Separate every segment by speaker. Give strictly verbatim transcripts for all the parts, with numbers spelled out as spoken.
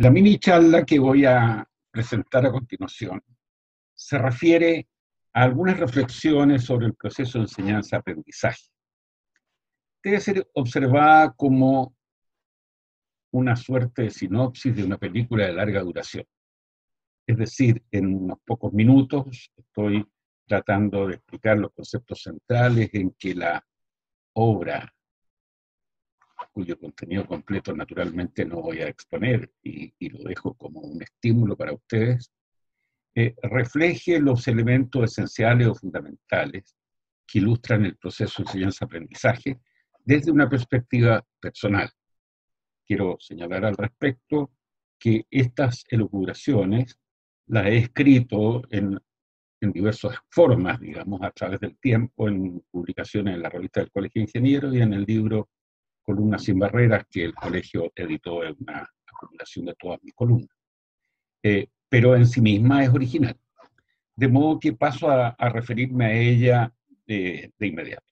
Speaker 1: La mini charla que voy a presentar a continuación se refiere a algunas reflexiones sobre el proceso de enseñanza-aprendizaje. Debe ser observada como una suerte de sinopsis de una película de larga duración. Es decir, en unos pocos minutos estoy tratando de explicar los conceptos centrales en que la obra, cuyo contenido completo naturalmente no voy a exponer y, y lo dejo como un estímulo para ustedes, eh, refleje los elementos esenciales o fundamentales que ilustran el proceso de enseñanza-aprendizaje desde una perspectiva personal. Quiero señalar al respecto que estas elucubraciones las he escrito en, en diversas formas, digamos, a través del tiempo, en publicaciones en la revista del Colegio de Ingenieros y en el libro Columnas sin Barreras, que el colegio editó en una acumulación de todas mis columnas. Eh, pero en sí misma es original. De modo que paso a, a referirme a ella de, de inmediato.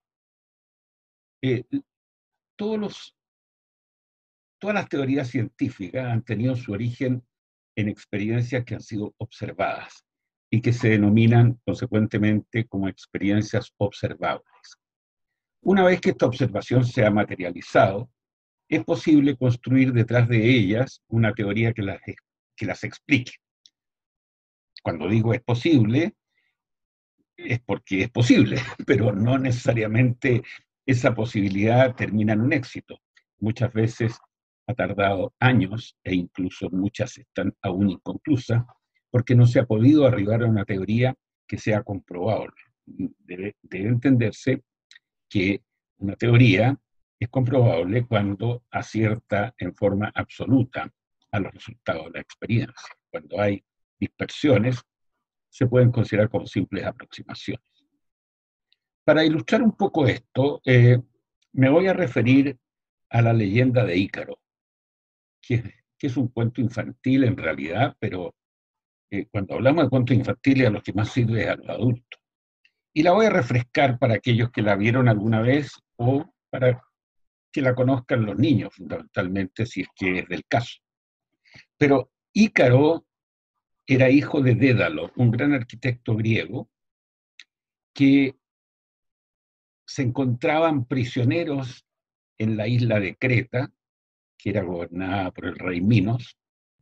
Speaker 1: Eh, todos los, todas las teorías científicas han tenido su origen en experiencias que han sido observadas y que se denominan consecuentemente como experiencias observables. Una vez que esta observación se ha materializado, es posible construir detrás de ellas una teoría que las, que las explique. Cuando digo es posible, es porque es posible, pero no necesariamente esa posibilidad termina en un éxito. Muchas veces ha tardado años e incluso muchas están aún inconclusas porque no se ha podido arribar a una teoría que sea comprobable. Debe, debe entenderse que una teoría es comprobable cuando acierta en forma absoluta a los resultados de la experiencia. Cuando hay dispersiones, se pueden considerar como simples aproximaciones. Para ilustrar un poco esto, eh, me voy a referir a la leyenda de Ícaro, que, que es un cuento infantil en realidad, pero eh, cuando hablamos de cuentos infantiles a los que más sirve es a los adultos. Y la voy a refrescar para aquellos que la vieron alguna vez o para que la conozcan los niños, fundamentalmente, si es que es del caso. Pero Ícaro era hijo de Dédalo, un gran arquitecto griego, que se encontraban prisioneros en la isla de Creta, que era gobernada por el rey Minos.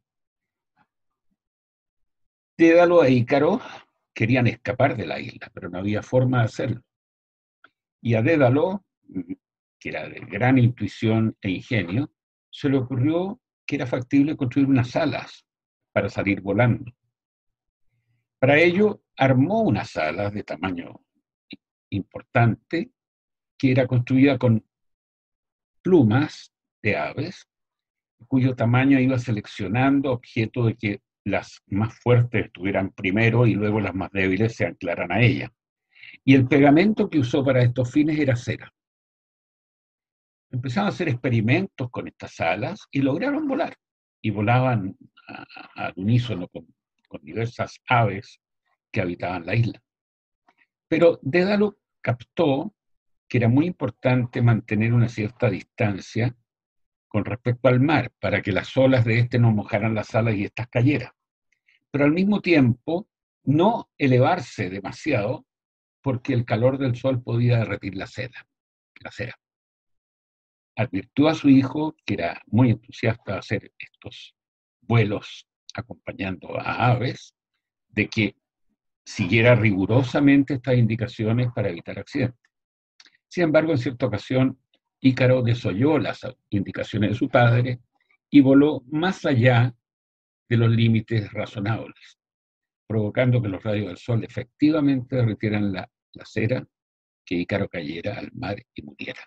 Speaker 1: Dédalo e Ícaro querían escapar de la isla, pero no había forma de hacerlo. Y a Dédalo, que era de gran intuición e ingenio, se le ocurrió que era factible construir unas alas para salir volando. Para ello, armó unas alas de tamaño importante, que era construida con plumas de aves, cuyo tamaño iba seleccionando objeto de que las más fuertes estuvieran primero y luego las más débiles se anclaran a ella. Y el pegamento que usó para estos fines era cera. Empezaron a hacer experimentos con estas alas y lograron volar. Y volaban al unísono con, con diversas aves que habitaban la isla. Pero Dédalo captó que era muy importante mantener una cierta distancia con respecto al mar, para que las olas de este no mojaran las alas y estas cayeran. Pero al mismo tiempo, no elevarse demasiado, porque el calor del sol podía derretir la cera. La cera. Advirtió a su hijo, que era muy entusiasta de hacer estos vuelos acompañando a aves, de que siguiera rigurosamente estas indicaciones para evitar accidentes. Sin embargo, en cierta ocasión, Ícaro desoyó las indicaciones de su padre y voló más allá de los límites razonables, provocando que los rayos del sol efectivamente derritieran la, la cera, que Ícaro cayera al mar y muriera.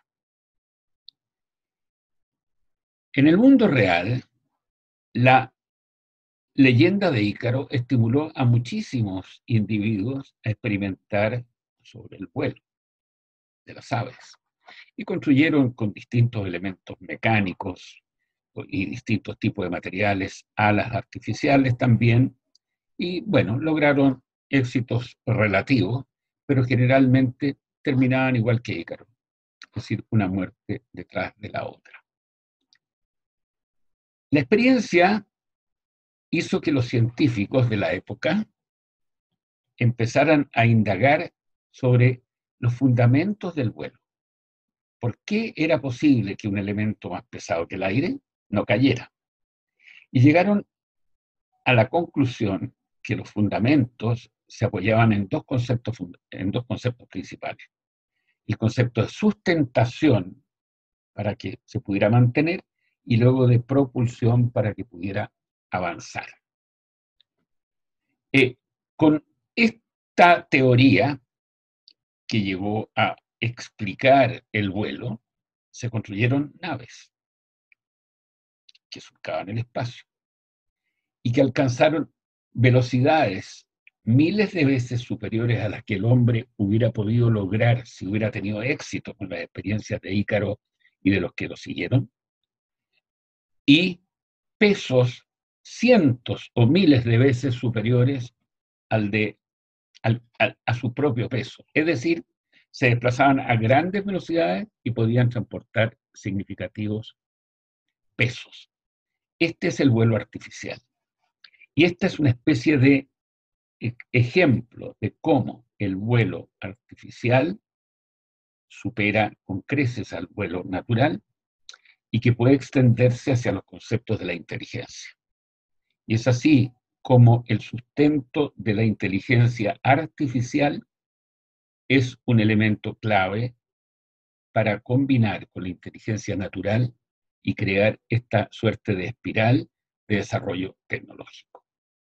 Speaker 1: En el mundo real, la leyenda de Ícaro estimuló a muchísimos individuos a experimentar sobre el vuelo de las aves y construyeron con distintos elementos mecánicos y distintos tipos de materiales, alas artificiales también, y bueno, lograron éxitos relativos, pero generalmente terminaban igual que Ícaro, es decir, una muerte detrás de la otra. La experiencia hizo que los científicos de la época empezaran a indagar sobre los fundamentos del vuelo. ¿Por qué era posible que un elemento más pesado que el aire no cayera? Y llegaron a la conclusión que los fundamentos se apoyaban en dos conceptos, en dos conceptos principales. El concepto de sustentación para que se pudiera mantener y luego de propulsión para que pudiera avanzar. Eh, con esta teoría que llevó a explicar el vuelo, se construyeron naves que surcaban el espacio y que alcanzaron velocidades miles de veces superiores a las que el hombre hubiera podido lograr si hubiera tenido éxito con las experiencias de Ícaro y de los que lo siguieron, y pesos cientos o miles de veces superiores al de, al, al, a su propio peso. Es decir, se desplazaban a grandes velocidades y podían transportar significativos pesos. Este es el vuelo artificial. Y esta es una especie de ejemplo de cómo el vuelo artificial supera con creces al vuelo natural y que puede extenderse hacia los conceptos de la inteligencia. Y es así como el sustento de la inteligencia artificial es un elemento clave para combinar con la inteligencia natural y crear esta suerte de espiral de desarrollo tecnológico.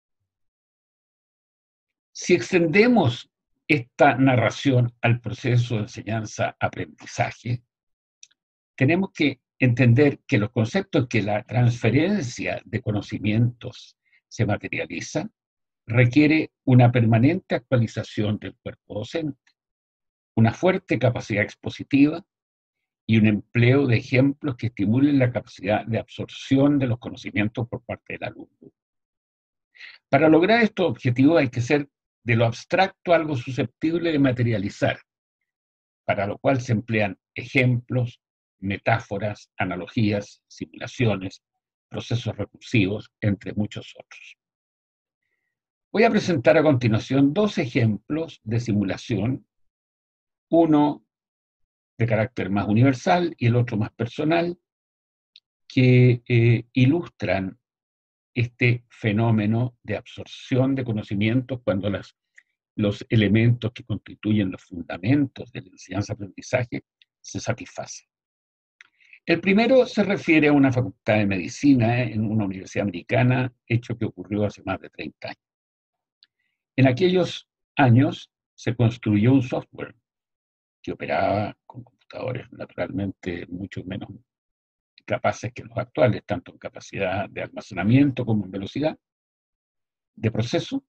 Speaker 1: Si extendemos esta narración al proceso de enseñanza-aprendizaje, tenemos que entender que los conceptos que la transferencia de conocimientos se materializa requiere una permanente actualización del cuerpo docente, una fuerte capacidad expositiva y un empleo de ejemplos que estimulen la capacidad de absorción de los conocimientos por parte del alumno. Para lograr estos objetivos hay que ser de lo abstracto algo susceptible de materializar, para lo cual se emplean ejemplos, metáforas, analogías, simulaciones, procesos recursivos, entre muchos otros. Voy a presentar a continuación dos ejemplos de simulación, uno de carácter más universal y el otro más personal, que eh, ilustran este fenómeno de absorción de conocimientos cuando las, los elementos que constituyen los fundamentos de la enseñanza-aprendizaje se satisfacen. El primero se refiere a una facultad de medicina en una universidad americana, hecho que ocurrió hace más de treinta años. En aquellos años se construyó un software que operaba con computadores naturalmente mucho menos capaces que los actuales, tanto en capacidad de almacenamiento como en velocidad de proceso.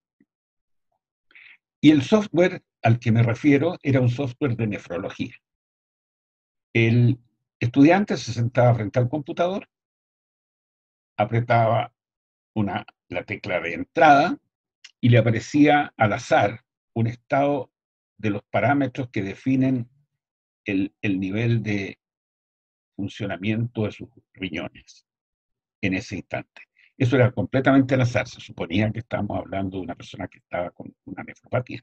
Speaker 1: Y el software al que me refiero era un software de nefrología. El estudiante se sentaba frente al computador, apretaba una, la tecla de entrada y le aparecía al azar un estado de los parámetros que definen el, el nivel de funcionamiento de sus riñones en ese instante. Eso era completamente al azar, se suponía que estábamos hablando de una persona que estaba con una nefropatía.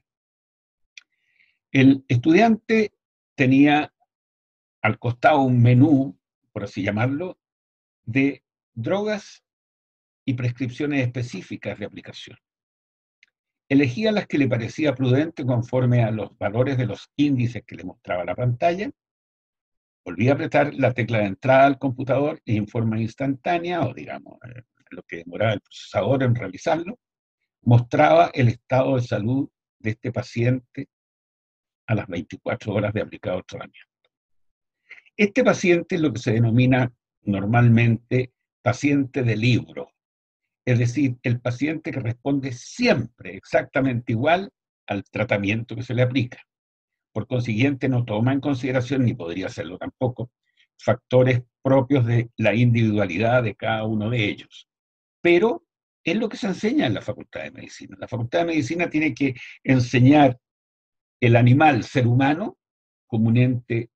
Speaker 1: El estudiante tenía al costado un menú, por así llamarlo, de drogas y prescripciones específicas de aplicación. Elegía las que le parecía prudente conforme a los valores de los índices que le mostraba la pantalla, volvía a apretar la tecla de entrada al computador y en forma instantánea, o digamos, eh, lo que demoraba el procesador en realizarlo, mostraba el estado de salud de este paciente a las veinticuatro horas de aplicado tratamiento. Este paciente es lo que se denomina normalmente paciente de libro, es decir, el paciente que responde siempre exactamente igual al tratamiento que se le aplica. Por consiguiente, no toma en consideración, ni podría hacerlo tampoco, factores propios de la individualidad de cada uno de ellos. Pero es lo que se enseña en la Facultad de Medicina. La Facultad de Medicina tiene que enseñar el animal ser humano como un ente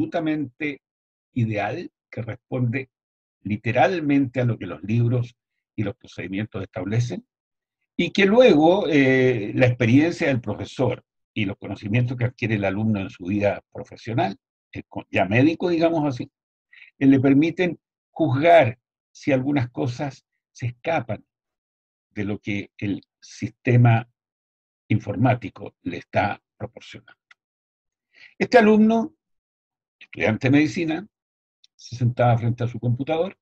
Speaker 1: absolutamente ideal que responde literalmente a lo que los libros y los procedimientos establecen, y que luego eh, la experiencia del profesor y los conocimientos que adquiere el alumno en su vida profesional, eh, ya médico, digamos así, eh, le permiten juzgar si algunas cosas se escapan de lo que el sistema informático le está proporcionando. Este alumno, estudiante de medicina, se sentaba frente a su computador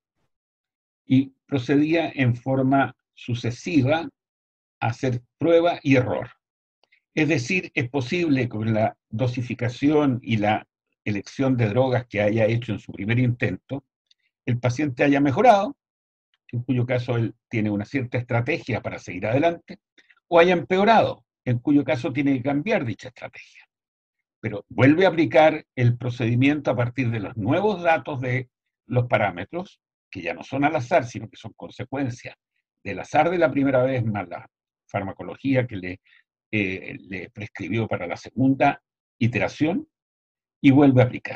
Speaker 1: y procedía en forma sucesiva a hacer prueba y error. Es decir, es posible con la dosificación y la elección de drogas que haya hecho en su primer intento, el paciente haya mejorado, en cuyo caso él tiene una cierta estrategia para seguir adelante, o haya empeorado, en cuyo caso tiene que cambiar dicha estrategia. Pero vuelve a aplicar el procedimiento a partir de los nuevos datos de los parámetros, que ya no son al azar, sino que son consecuencia del azar de la primera vez más la farmacología que le, eh, le prescribió para la segunda iteración, y vuelve a aplicar.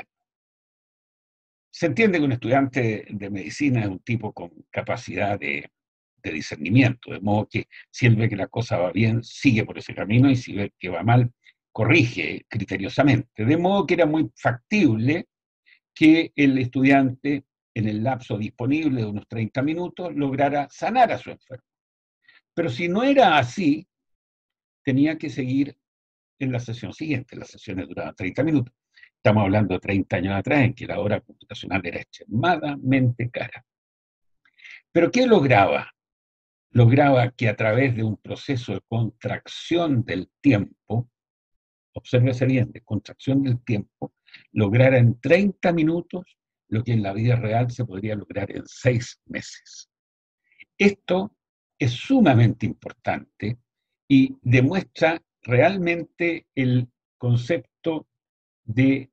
Speaker 1: Se entiende que un estudiante de medicina es un tipo con capacidad de, de discernimiento, de modo que si él ve que la cosa va bien, sigue por ese camino, y si ve que va mal, corrige criteriosamente. De modo que era muy factible que el estudiante, en el lapso disponible de unos treinta minutos, lograra sanar a su enfermo. Pero si no era así, tenía que seguir en la sesión siguiente. Las sesiones duraban treinta minutos. Estamos hablando de treinta años atrás, en que la hora computacional era extremadamente cara. ¿Pero qué lograba? Lograba que a través de un proceso de contracción del tiempo, obsérvese bien, de contracción del tiempo, lograra en treinta minutos lo que en la vida real se podría lograr en seis meses. Esto es sumamente importante y demuestra realmente el concepto de,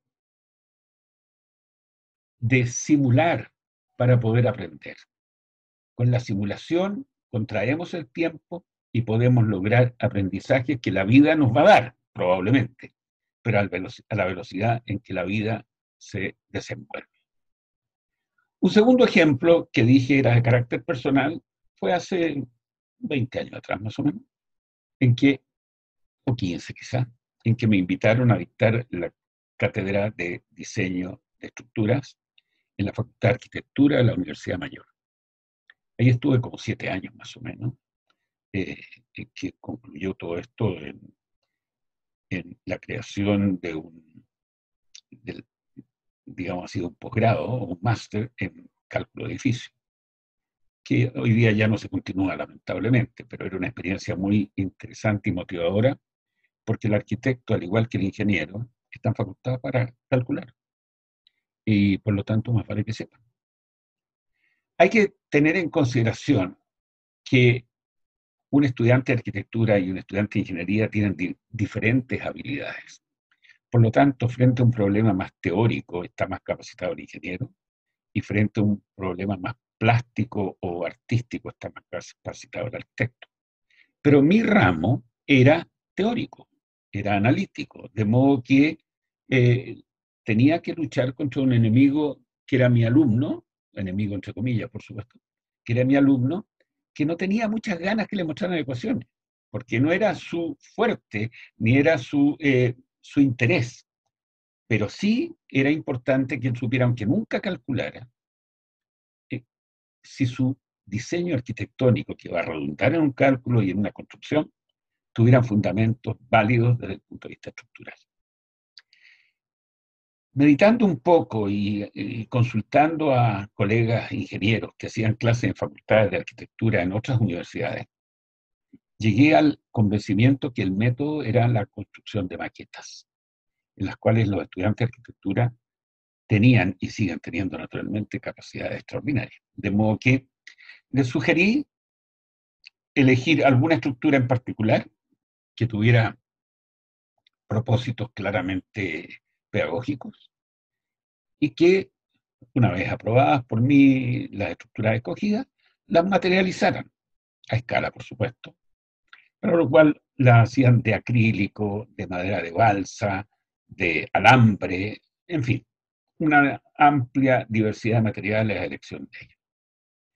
Speaker 1: de simular para poder aprender. Con la simulación contraemos el tiempo y podemos lograr aprendizajes que la vida nos va a dar, probablemente, pero a la velocidad en que la vida se desenvuelve. Un segundo ejemplo que dije era de carácter personal fue hace veinte años atrás, más o menos, en que, o quince quizá, en que me invitaron a dictar la cátedra de diseño de estructuras en la Facultad de Arquitectura de la Universidad Mayor. Ahí estuve como siete años más o menos, eh, que concluyó todo esto en, en la creación de un, de, digamos así, un posgrado o un máster en cálculo de edificio, que hoy día ya no se continúa lamentablemente, pero era una experiencia muy interesante y motivadora, porque el arquitecto, al igual que el ingeniero, están facultados para calcular, y por lo tanto más vale que sepan. Hay que tener en consideración que un estudiante de arquitectura y un estudiante de ingeniería tienen di diferentes habilidades. Por lo tanto, frente a un problema más teórico está más capacitado el ingeniero, y frente a un problema más plástico o artístico está más capacitado el arquitecto. Pero mi ramo era teórico, era analítico, de modo que eh, tenía que luchar contra un enemigo que era mi alumno, enemigo entre comillas, por supuesto, que era mi alumno, que no tenía muchas ganas que le mostraran ecuaciones, porque no era su fuerte, ni era su, eh, su interés. Pero sí era importante que él supiera, aunque nunca calculara, eh, si su diseño arquitectónico, que va a redundar en un cálculo y en una construcción, tuvieran fundamentos válidos desde el punto de vista estructural. Meditando un poco y, y consultando a colegas ingenieros que hacían clases en facultades de arquitectura en otras universidades, llegué al convencimiento que el método era la construcción de maquetas, en las cuales los estudiantes de arquitectura tenían y siguen teniendo naturalmente capacidades extraordinarias. De modo que les sugerí elegir alguna estructura en particular que tuviera propósitos claramente pedagógicos y que, una vez aprobadas por mí las estructuras escogidas, las materializaran a escala, por supuesto, para lo cual las hacían de acrílico, de madera de balsa, de alambre, en fin, una amplia diversidad de materiales a elección de ellos.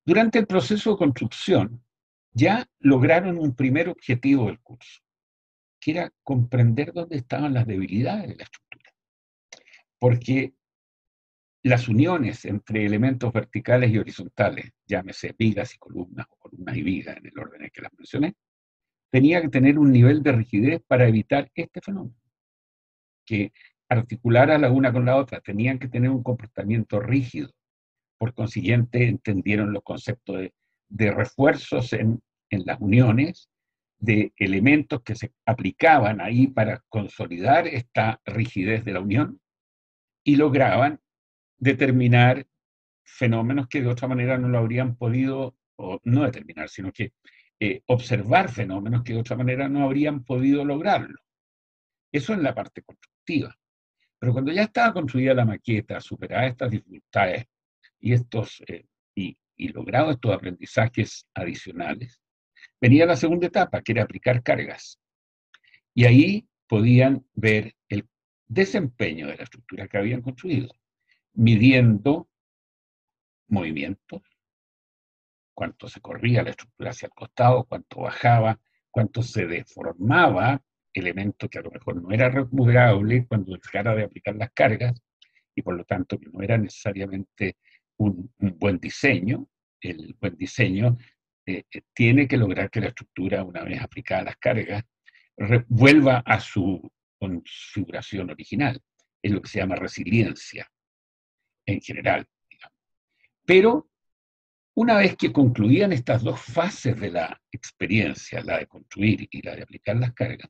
Speaker 1: Durante el proceso de construcción, ya lograron un primer objetivo del curso, que era comprender dónde estaban las debilidades de la estructura. Porque las uniones entre elementos verticales y horizontales, llámese vigas y columnas, o columnas y vigas en el orden en que las mencioné, tenía que tener un nivel de rigidez para evitar este fenómeno, que articulara la una con la otra, tenían que tener un comportamiento rígido. Por consiguiente, entendieron los conceptos de, de refuerzos en, en las uniones, de elementos que se aplicaban ahí para consolidar esta rigidez de la unión, y lograban determinar fenómenos que de otra manera no lo habrían podido, o no determinar, sino que eh, observar fenómenos que de otra manera no habrían podido lograrlo. Eso en la parte constructiva. Pero cuando ya estaba construida la maqueta, superadas estas dificultades y, estos, eh, y, y logrados estos aprendizajes adicionales, venía la segunda etapa, que era aplicar cargas. Y ahí podían ver el desempeño de la estructura que habían construido, midiendo movimientos, cuánto se corría la estructura hacia el costado, cuánto bajaba, cuánto se deformaba, elemento que a lo mejor no era recuperable cuando dejara de aplicar las cargas, y por lo tanto que no era necesariamente un, un buen diseño. El buen diseño eh, eh, tiene que lograr que la estructura, una vez aplicadas las cargas, vuelva a su configuración original. Es lo que se llama resiliencia en general, digamos. Pero una vez que concluían estas dos fases de la experiencia, la de construir y la de aplicar las cargas,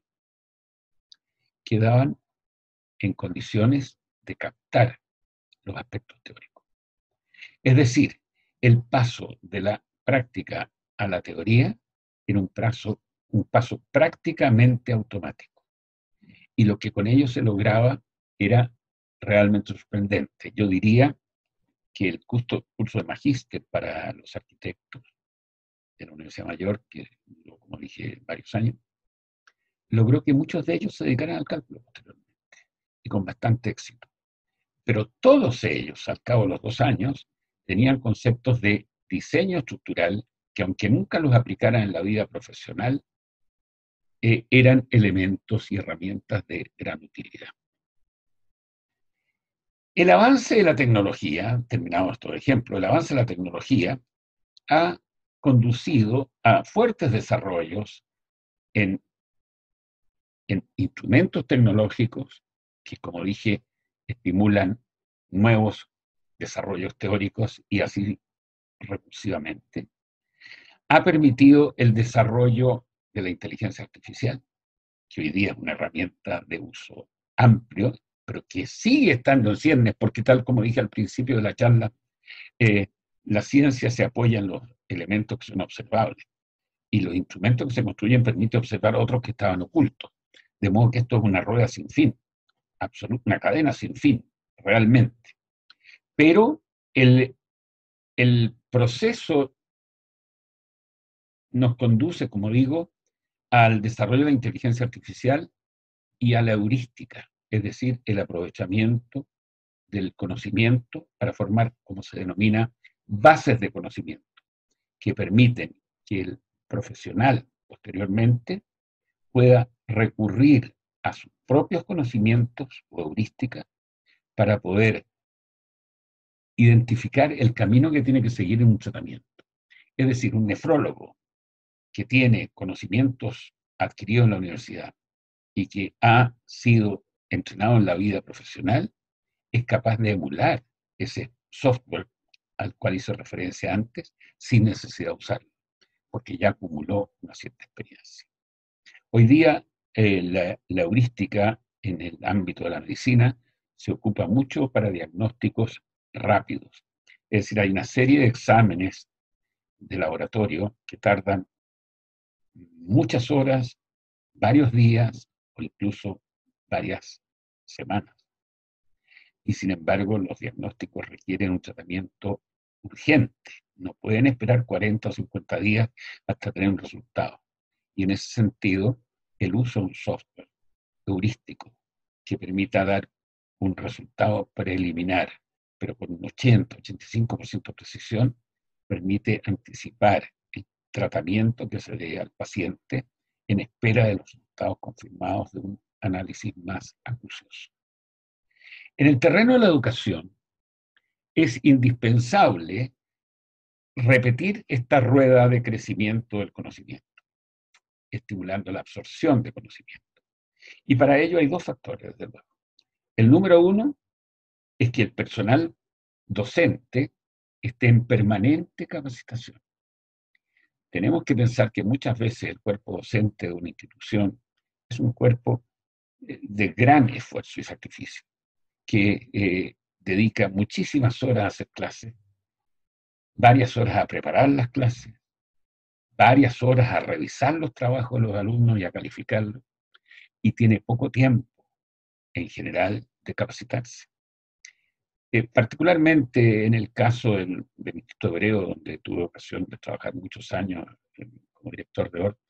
Speaker 1: quedaban en condiciones de captar los aspectos teóricos. Es decir, el paso de la práctica a la teoría era un paso, un paso prácticamente automático. Y lo que con ello se lograba era realmente sorprendente. Yo diría que el curso, curso de magíster para los arquitectos de la Universidad Mayor, que como dije varios años, logró que muchos de ellos se dedicaran al cálculo posteriormente, y con bastante éxito. Pero todos ellos, al cabo de los dos años, tenían conceptos de diseño estructural que, aunque nunca los aplicaran en la vida profesional, eh, eran elementos y herramientas de gran utilidad. El avance de la tecnología, terminamos estos ejemplos, el avance de la tecnología ha conducido a fuertes desarrollos en, en instrumentos tecnológicos que, como dije, estimulan nuevos desarrollos teóricos y así recursivamente. Ha permitido el desarrollo de la inteligencia artificial, que hoy día es una herramienta de uso amplio, pero que sigue estando en ciernes, porque tal como dije al principio de la charla, eh, la ciencia se apoya en los elementos que son observables, y los instrumentos que se construyen permiten observar otros que estaban ocultos. De modo que esto es una rueda sin fin, absoluta, una cadena sin fin, realmente. Pero el, el proceso nos conduce, como digo, al desarrollo de la inteligencia artificial y a la heurística, es decir, el aprovechamiento del conocimiento para formar, como se denomina, bases de conocimiento, que permiten que el profesional posteriormente pueda recurrir a sus propios conocimientos o heurísticas para poder identificar el camino que tiene que seguir en un tratamiento. Es decir, un nefrólogo que tiene conocimientos adquiridos en la universidad y que ha sido entrenado en la vida profesional, es capaz de emular ese software al cual hice referencia antes sin necesidad de usarlo, porque ya acumuló una cierta experiencia. Hoy día, eh, la, la heurística en el ámbito de la medicina se ocupa mucho para diagnósticos rápidos. Es decir, hay una serie de exámenes de laboratorio que tardan muchas horas, varios días o incluso varias semanas. Y sin embargo, los diagnósticos requieren un tratamiento urgente. No pueden esperar cuarenta o cincuenta días hasta tener un resultado. Y en ese sentido, el uso de un software heurístico que permita dar un resultado preliminar, pero con un ochenta, ochenta y cinco por ciento de precisión, permite anticipar el tratamiento que se dé al paciente en espera de los resultados confirmados de un análisis más acucioso. En el terreno de la educación, es indispensable repetir esta rueda de crecimiento del conocimiento, estimulando la absorción de conocimiento. Y para ello hay dos factores, desde luego. El número uno es que el personal docente esté en permanente capacitación. Tenemos que pensar que muchas veces el cuerpo docente de una institución es un cuerpo de gran esfuerzo y sacrificio, que eh, dedica muchísimas horas a hacer clases, varias horas a preparar las clases, varias horas a revisar los trabajos de los alumnos y a calificarlos, y tiene poco tiempo, en general, de capacitarse. Eh, particularmente en el caso del, del Instituto Hebreo, donde tuve ocasión de trabajar muchos años eh, como director de Hort,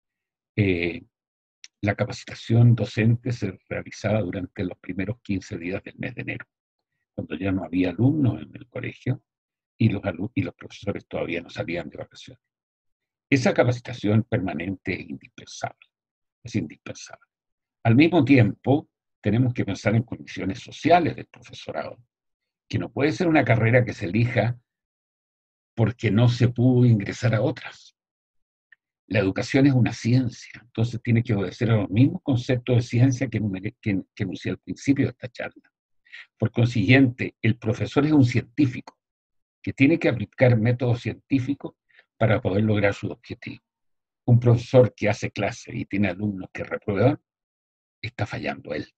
Speaker 1: eh, la capacitación docente se realizaba durante los primeros quince días del mes de enero, cuando ya no había alumnos en el colegio y los, y los profesores todavía no salían de vacaciones. Esa capacitación permanente es indispensable, es indispensable. Al mismo tiempo, tenemos que pensar en condiciones sociales del profesorado, que no puede ser una carrera que se elija porque no se pudo ingresar a otras. La educación es una ciencia, entonces tiene que obedecer a los mismos conceptos de ciencia que, que, que enuncié al principio de esta charla. Por consiguiente, el profesor es un científico que tiene que aplicar métodos científicos para poder lograr sus objetivos. Un profesor que hace clase y tiene alumnos que reprueban, está fallando él.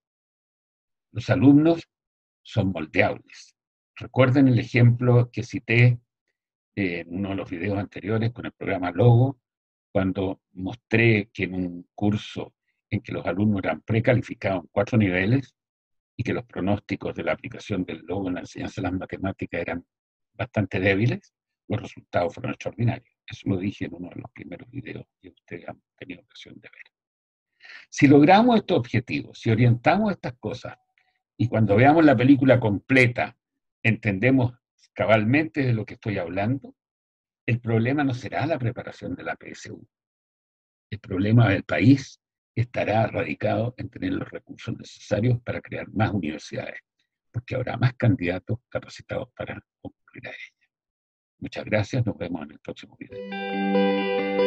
Speaker 1: Los alumnos son moldeables. Recuerden el ejemplo que cité en uno de los videos anteriores con el programa Logo, cuando mostré que en un curso en que los alumnos eran precalificados en cuatro niveles y que los pronósticos de la aplicación del Logo en la enseñanza de las matemáticas eran bastante débiles, los resultados fueron extraordinarios. Eso lo dije en uno de los primeros videos que ustedes han tenido ocasión de ver. Si logramos estos objetivos, si orientamos estas cosas, y cuando veamos la película completa, entendemos cabalmente de lo que estoy hablando, el problema no será la preparación de la P S U. El problema del país estará radicado en tener los recursos necesarios para crear más universidades, porque habrá más candidatos capacitados para concurrir a ellas. Muchas gracias, nos vemos en el próximo video.